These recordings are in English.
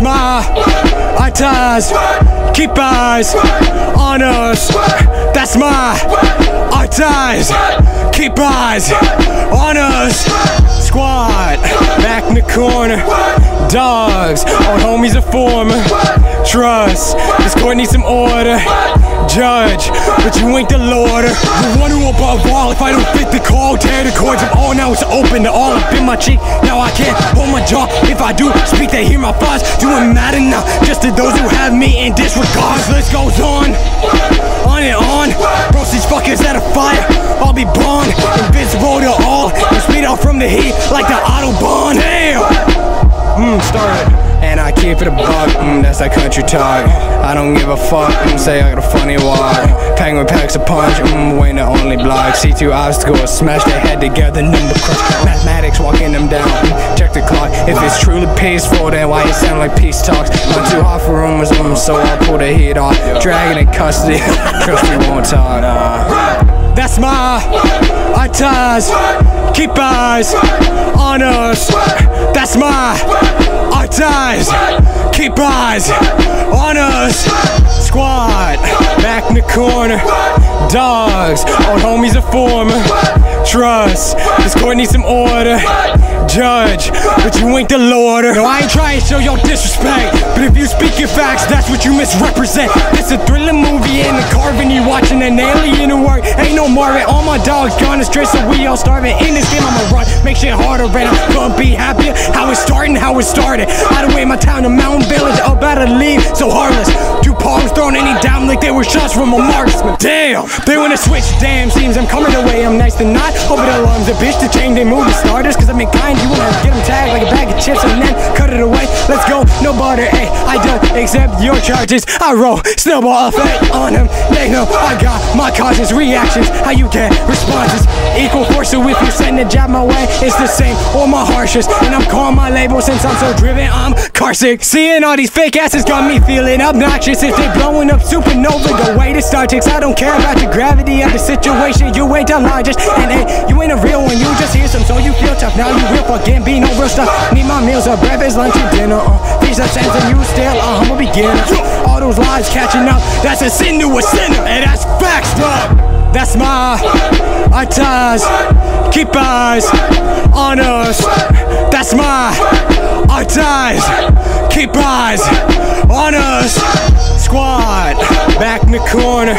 my ties. Keep eyes on us. That's my ties. Keep eyes on us. Squad back in the corner. Dogs, old homies are former. Trust, this court needs some order. Judge, but you ain't the Lord. The one who above all, if I don't fit the call, tear the cords of all. Now it's open to all up in my cheek. Now I can't hold my jaw. If I do speak, they hear my thoughts. Doing mad enough, just to those who have me in disregard. This goes on and on. Bro, these fuckers at a fire. I'll be born invisible to all, and speed out from the heat like the Autobahn. Damn. Started. And I keep it a buck, that's that country talk. I don't give a fuck, say I got a funny walk. Penguin packs a punch, Wayne the only block. C2 obstacles, smash their head together, number crunch. Mathematics, walking them down, check the clock. If it's truly peaceful, then why it sound like peace talks? I'm too hot for rumors, so I'll pull the heat off. Dragon in custody, trust me won't talk. That's my ties. Keep eyes on us. That's my ties. Keep eyes on us. Squad back in the corner. Dogs, old homies are former. Trust, this court needs some order. Judge, but you ain't the Lord. No, I ain't trying to show your disrespect, but if you speak your facts, that's what you misrepresent. It's a thriller movie in the carving, you watching an alien at work. Ain't no Marvin, all my dogs gone astray, so we all starving. In this game, I'ma run, make shit harder, and I couldn't be happier. How it started, how it started. Out of way, my town, the mountain village, up out of leave, so heartless. Two palms thrown any down like they were shots from a marksman. Damn, they wanna switch, damn, seems I'm coming away, I'm nice to not. Over the alarms, a bitch to change they move the starters, cause I'm in kind. You wanna get them tagged like a bag of chips and then cut it away. Let's go, no butter, ayy, I don't accept your charges. I roll, snowball effect on them. They know I got my causes, reactions, how you get responses. Equal force, so if you send a jab my way, it's the same or my harshest. And I'm calling my label since I'm so driven, I'm car sick. Seeing all these fake asses got me feeling obnoxious. If they blowing up supernova, go way to Star Trek. I don't care about the gravity of the situation. You ain't the largest, and hey, you ain't a real one. You just hear some, so you feel tough. Now you real fucking be no real stuff. Need my meals up, breakfast, lunch, and dinner. These are sense and you still a humble beginner. All those lies catching up, that's a sin to a sinner, and that's facts, dog. That's my ties. Keep eyes on us. That's my ties. Keep eyes on us. Squad back in the corner.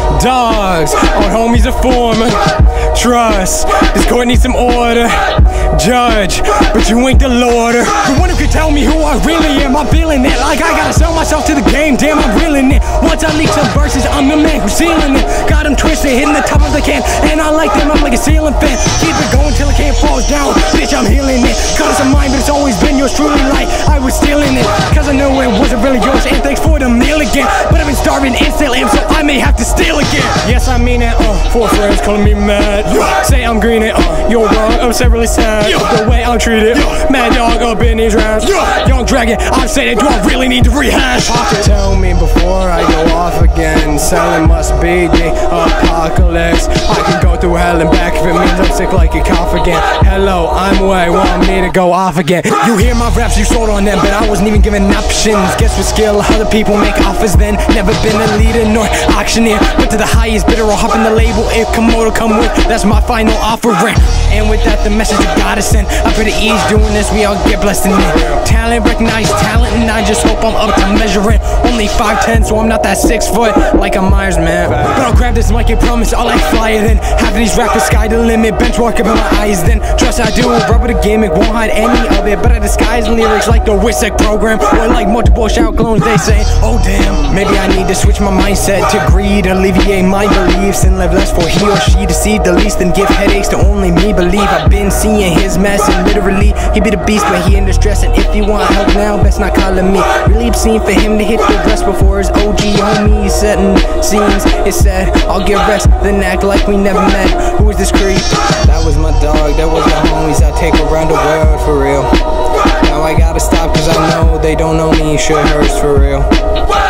Dogs, old homies are former. Trust, this court needs some order. Judge, but you ain't the Lord. The one who can tell me who I really am. I'm feeling it like I gotta sell myself to the game. Damn, I'm reeling it. Once I leak some verses, I'm the man who's sealing it. Got them twisted, hitting the top of the can, and I light them up like a ceiling fan. Keep it going till it can't fall down. Bitch, I'm healing it. Cause of mine, but it's always been yours truly. Like I was stealing it, cause I know it wasn't really yours. And thanks for the meal again, but I've been starving and still am, so I may have to steal again. Yes, I mean it. Four friends calling me mad. Say I'm green it. You're wrong. I'm severely sad. The way I'm treated. Mad dog up in these rounds. Young dragon, I'm saying, do I really need to rehash? Tell me before I go off again. Selling must be the apocalypse. I can go through hell and back if it means I'm sick like a cough again. Hello, I'm way, want me to go off again. You hear my raps, you sold on them, but I wasn't even given options. Guess with skill, other people make offers then. Never been a leader nor auctioneer, but to the highest bidder I'll hop in the label. If Komodo come with, that's my final offering. And with that, the message you gotta send. I'm pretty easy doing this, we all get blessed in it. Talent, recognize talent, and I just hope I'm up to measuring. Only 5'10", so I'm not that 6 foot like a Myers man. But I'll grab this mic and promise I'll like fly it then. Half of these rappers sky the limit, benchmark up in my eyes then. Trust I do, rubber the gimmick, won't hide any of it. But I disguise lyrics like the WISEC program, or like multiple shout clones, they say. Oh damn, maybe I need to switch my mindset to greed, alleviate my beliefs, and live less for he or she to see the least, and give headaches to only me believe. I've been seeing his mess, and literally he be the beast, but he in distress. And if you want help now, best not calling me. Really obscene for him to hit the rest before his OG homies setting scenes. It said I'll get rest, then act like we never met. Who is this creep? That was my dog, that was my homies I take around the world for real. Now I gotta stop cause I know they don't know me. Shit hurts for real.